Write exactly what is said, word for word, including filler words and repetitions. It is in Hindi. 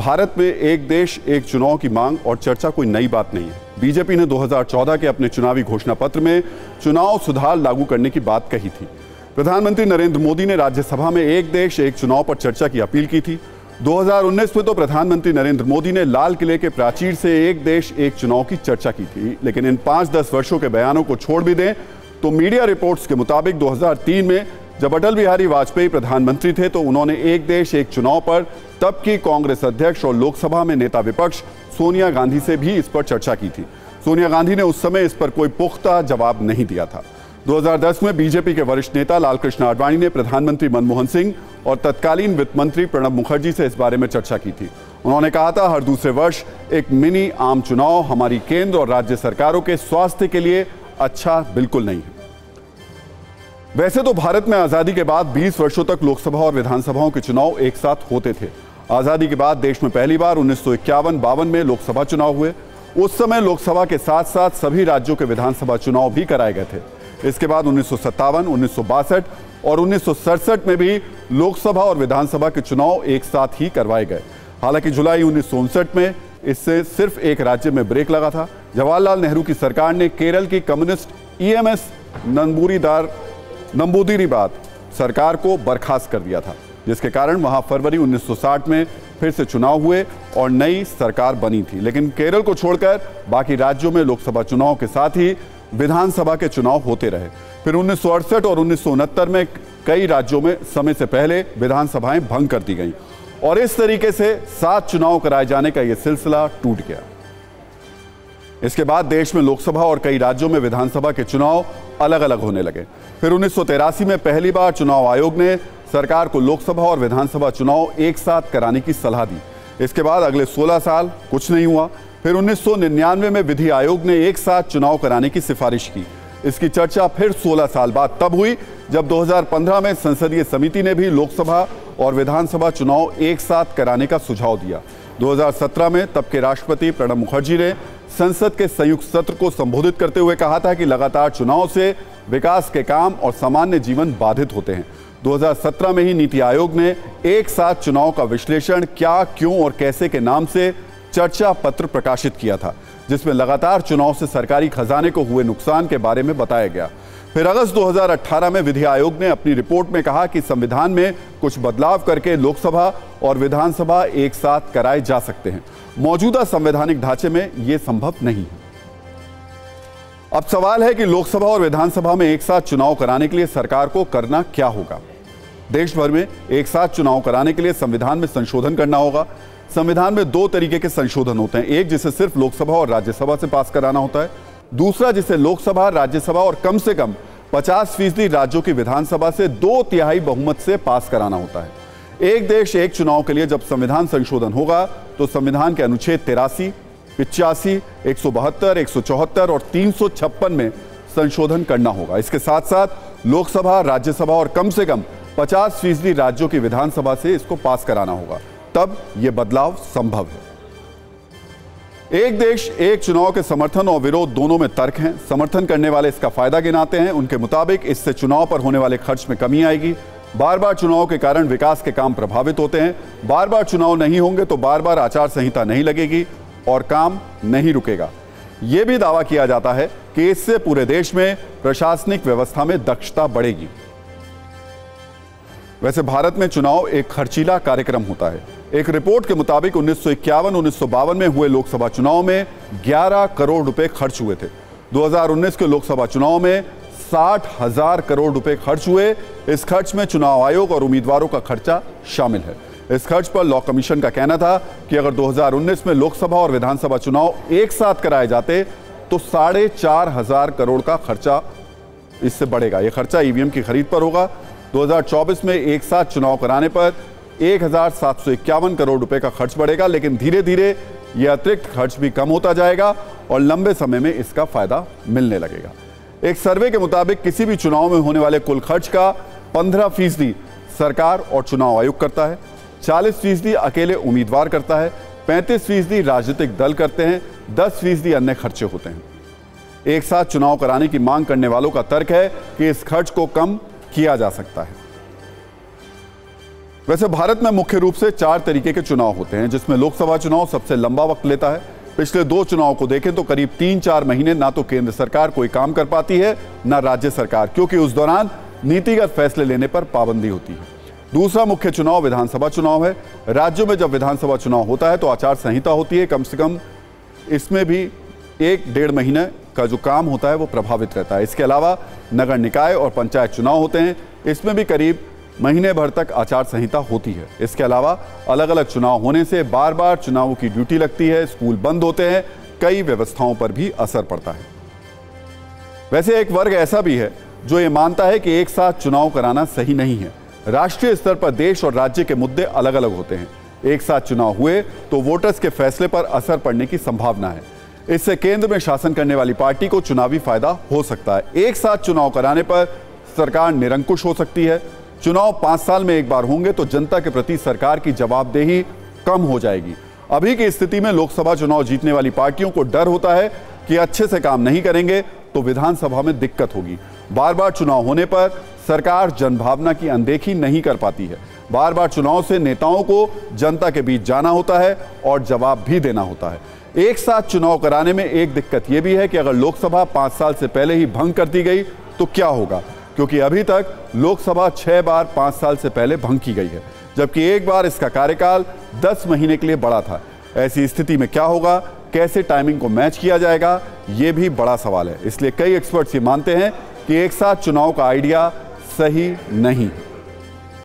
भारत में एक देश एक चुनाव की मांग और चर्चा कोई नई बात नहीं है। बीजेपी ने दो हज़ार चौदह के अपने चुनावी घोषणा पत्र में चुनाव सुधार लागू करने की बात कही थी। प्रधानमंत्री नरेंद्र मोदी ने राज्यसभा में एक देश एक चुनाव पर चर्चा की अपील की थी। दो हज़ार उन्नीस में तो प्रधानमंत्री नरेंद्र मोदी ने लाल किले के प्राचीर से एक देश एक चुनाव की चर्चा की थी। लेकिन इन पांच दस वर्षों के बयानों को छोड़ भी दें तो मीडिया रिपोर्ट्स के मुताबिक दो हज़ार तीन में जब अटल बिहारी वाजपेयी प्रधानमंत्री थे तो उन्होंने एक देश एक चुनाव पर तब की कांग्रेस अध्यक्ष और लोकसभा में नेता विपक्ष सोनिया गांधी से भी इस पर चर्चा की थी। सोनिया गांधी ने उस समय इस पर कोई पुख्ता जवाब नहीं दिया था। दो हज़ार दस में बीजेपी के वरिष्ठ नेता लालकृष्ण आडवाणी ने प्रधानमंत्री मनमोहन सिंह और तत्कालीन वित्त मंत्री प्रणब मुखर्जी से इस बारे में चर्चा की थी। उन्होंने कहा था, हर दूसरे वर्ष एक मिनी आम चुनाव हमारी केंद्र और राज्य सरकारों के स्वास्थ्य के लिए अच्छा बिल्कुल नहीं है। वैसे तो भारत में आजादी के बाद बीस वर्षों तक लोकसभा और विधानसभाओं के चुनाव एक साथ होते थे। आजादी के बाद देश में पहली बार उन्नीस सौ इक्यावन बावन में लोकसभा चुनाव हुए। उस समय लोकसभा के साथ साथ सभी राज्यों के विधानसभा चुनाव भी कराए गए थे। इसके बाद उन्नीस सौ सत्तावन, उन्नीस सौ बासठ और उन्नीस सौ सड़सठ में भी लोकसभा और विधानसभा के चुनाव एक साथ ही करवाए गए। हालांकि जुलाई उन्नीस सौ उनसठ में इससे सिर्फ एक राज्य में ब्रेक लगा था। जवाहरलाल नेहरू की सरकार ने केरल की कम्युनिस्ट ई एम एस नंबूरीदार नंबूदिरीबाद सरकार को बर्खास्त कर दिया था, जिसके कारण वहां फरवरी उन्नीस सौ साठ में फिर से चुनाव हुए और नई सरकार बनी थी। लेकिन केरल को छोड़कर बाकी राज्यों में लोकसभा चुनाव के साथ ही विधानसभा के चुनाव होते रहे। फिर उन्नीस सौ अड़सठ और उन्नीस सौ उनहत्तर में कई राज्यों में समय से पहले विधानसभाएं भंग कर दी गईं और इस तरीके से सात चुनाव कराए जाने का यह सिलसिला टूट गया। इसके बाद देश में लोकसभा और कई राज्यों में विधानसभा के चुनाव अलग अलग होने लगे। फिर उन्नीस सौ तिरासी में पहली बार चुनाव आयोग ने सरकार को लोकसभा और विधानसभा चुनाव एक साथ कराने की सलाह दी। इसके बाद अगले सोलह साल कुछ नहीं हुआ। फिर उन्नीस सौ निन्यानवे में विधि आयोग ने एक साथ चुनाव कराने की सिफारिश की। इसकी चर्चा फिर सोलह साल बाद तब हुई जब दो हज़ार पंद्रह में संसदीय समिति ने भी लोकसभा और विधानसभा चुनाव एक साथ कराने का सुझाव दिया। दो हज़ार सत्रह में तब के राष्ट्रपति प्रणब मुखर्जी ने संसद के संयुक्त सत्र को संबोधित करते हुए कहा था कि लगातार चुनाव से विकास के काम और सामान्य जीवन बाधित होते हैं। दो हज़ार सत्रह में ही नीति आयोग ने एक साथ चुनाव का विश्लेषण क्या, क्यों और कैसे के नाम से चर्चा पत्र प्रकाशित किया था, जिसमें लगातार चुनाव से सरकारी खजाने को हुए नुकसान के बारे में बताया गया। फिर अगस्त दो हज़ार अठारह में विधि आयोग ने अपनी रिपोर्ट में कहा कि संविधान में कुछ बदलाव करके लोकसभा और विधानसभा एक साथ कराए जा सकते हैं। मौजूदा संवैधानिक ढांचे में यह संभव नहीं है। अब सवाल है कि लोकसभा और विधानसभा में एक साथ चुनाव कराने के लिए सरकार को करना क्या होगा। देश भर में एक साथ चुनाव कराने के लिए संविधान में संशोधन करना होगा। संविधान में दो तरीके के संशोधन होते हैं, एक जिसे सिर्फ लोकसभा और राज्यसभा से पास कराना होता है, दूसरा जिसे लोकसभा, राज्यसभा और कम से कम पचास फीसदी राज्यों की विधानसभा से दो तिहाई बहुमत से पास कराना होता है। एक देश एक चुनाव के लिए जब संविधान संशोधन होगा तो संविधान के अनुच्छेद तिरासी, पिचासी, एक सौ बहत्तर, एक सौ चौहत्तर और तीन सौ छप्पन में संशोधन करना होगा। इसके साथ साथ लोकसभा, राज्यसभा और कम से कम पचास फीसदी राज्यों की विधानसभा से इसको पास कराना होगा, तब यह बदलाव संभव है। एक देश एक चुनाव के समर्थन और विरोध दोनों में तर्क हैं। समर्थन करने वाले इसका फायदा गिनाते हैं। उनके मुताबिक इससे चुनाव पर होने वाले खर्च में कमी आएगी। बार बार चुनाव के कारण विकास के काम प्रभावित होते हैं। बार बार चुनाव नहीं होंगे तो बार बार आचार संहिता नहीं लगेगी और काम नहीं रुकेगा। यह भी दावा किया जाता है कि इससे पूरे देश में प्रशासनिक व्यवस्था में दक्षता बढ़ेगी। वैसे भारत में चुनाव एक खर्चीला कार्यक्रम होता है। एक रिपोर्ट के मुताबिक उन्नीस सौ इक्यावन उन्नीस सौ बावन में हुए लोकसभा चुनाव में ग्यारह करोड़ रुपए खर्च हुए थे। दो हज़ार उन्नीस के लोकसभा चुनाव में साठ हजार करोड़ रुपए खर्च हुए। इस खर्च में चुनाव आयोग और उम्मीदवारों का खर्चा शामिल है। इस खर्च पर लॉ कमीशन का कहना था कि अगर दो हज़ार उन्नीस में लोकसभा और विधानसभा चुनाव एक साथ कराए जाते तो साढ़े चार हजार करोड़ का खर्चा इससे बढ़ेगा। यह खर्चा ईवीएम की खरीद पर होगा। दो हज़ार चौबीस में एक साथ चुनाव कराने पर एक हजार सात सौ इक्यावन करोड़ रुपए का खर्च बढ़ेगा, लेकिन धीरे धीरे यह अतिरिक्त खर्च भी कम होता जाएगा और लंबे समय में इसका फायदा मिलने लगेगा। एक सर्वे के मुताबिक किसी भी चुनाव में होने वाले कुल खर्च का पंद्रह फीसदी सरकार और चुनाव आयोग करता है, चालीस फीसदी अकेले उम्मीदवार करता है, पैंतीस फीसदी राजनीतिक दल करते हैं, दस फीसदी अन्य खर्चे होते हैं। एक साथ चुनाव कराने की मांग करने वालों का तर्क है कि इस खर्च को कम किया जा सकता है। वैसे भारत में मुख्य रूप से चार तरीके के चुनाव होते हैं, जिसमें लोकसभा चुनाव सबसे लंबा वक्त लेता है। पिछले दो चुनाव को देखें तो करीब तीन चार महीने ना तो केंद्र सरकार कोई काम कर पाती है ना राज्य सरकार, क्योंकि उस दौरान नीतिगत फैसले लेने पर पाबंदी होती है। दूसरा मुख्य चुनाव विधानसभा चुनाव है। राज्यों में जब विधानसभा चुनाव होता है तो आचार संहिता होती है, कम से कम इसमें भी एक डेढ़ महीने का जो काम होता है वो प्रभावित रहता है। इसके अलावा नगर निकाय और पंचायत चुनाव होते हैं, इसमें भी करीब महीने भर तक आचार संहिता होती है। इसके अलावा अलग अलग चुनाव होने से बार बार चुनावों की ड्यूटी लगती है, स्कूल बंद होते हैं, कई व्यवस्थाओं पर भी असर पड़ता है। वैसे एक वर्ग ऐसा भी है जो ये मानता है कि एक साथ चुनाव कराना सही नहीं है। राष्ट्रीय स्तर पर देश और राज्य के मुद्दे अलग अलग होते हैं। एक साथ चुनाव हुए तो वोटर्स के फैसले पर असर पड़ने की संभावना है। इससे केंद्र में शासन करने वाली पार्टी को चुनावी फायदा हो सकता है। एक साथ चुनाव कराने पर सरकार निरंकुश हो सकती है। चुनाव पांच साल में एक बार होंगे तो जनता के प्रति सरकार की जवाबदेही कम हो जाएगी। अभी की स्थिति में लोकसभा चुनाव जीतने वाली पार्टियों को डर होता है कि अच्छे से काम नहीं करेंगे तो विधानसभा में दिक्कत होगी। बार बार चुनाव होने पर सरकार जनभावना की अनदेखी नहीं कर पाती है। बार बार चुनाव से नेताओं को जनता के बीच जाना होता है और जवाब भी देना होता है। एक साथ चुनाव कराने में एक दिक्कत यह भी है कि अगर लोकसभा पांच साल से पहले ही भंग कर दी गई तो क्या होगा, क्योंकि अभी तक लोकसभा छह बार पांच साल से पहले भंग की गई है, जबकि एक बार इसका कार्यकाल दस महीने के लिए बढ़ा था। ऐसी स्थिति में क्या होगा, कैसे टाइमिंग को मैच किया जाएगा, ये भी बड़ा सवाल है। इसलिए कई एक्सपर्ट्स ये मानते हैं कि एक साथ चुनाव का आइडिया सही नहीं है।